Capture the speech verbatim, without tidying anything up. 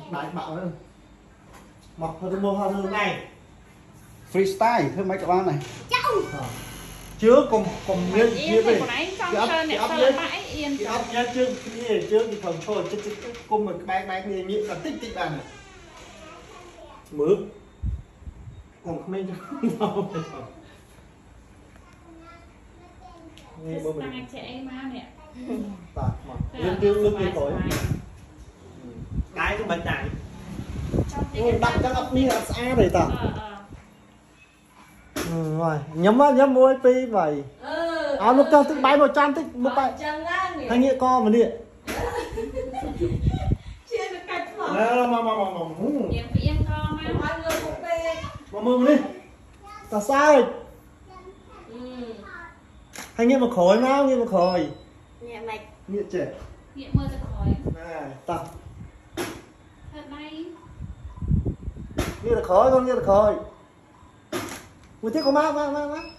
đại bạo nữa mặc hơi mua hoa hương này freestyle thôi mấy các bạn này chưa cùng cùng nguyên kia về cái ấp cái ấp nhớ cái ấp nhớ chưa cái chưa thì phần thôi chứ chứ cùng một cái cái này nghĩ là tích tích bàn này mướp còn không nên đâu nghe bố mình trẻ mà nè tạt mà liên tiêu nước đi khỏi cái cái bệnh này đặt các ấp như là xa rồi ta ừ rồi nhắm á nhắm môi pi vậy áo lúc cho tức bay một trăm tích một bay hay nghĩa co mà đi mà mà mà mà mà mưa đi ta sao rồi hay nghĩa một khối nào nghĩa một khối nghĩa mạch nghĩa trẻ nghĩa mưaจะkhói này ta thật đây nghĩa là khối con nghĩa là khối một chiếc có má má má má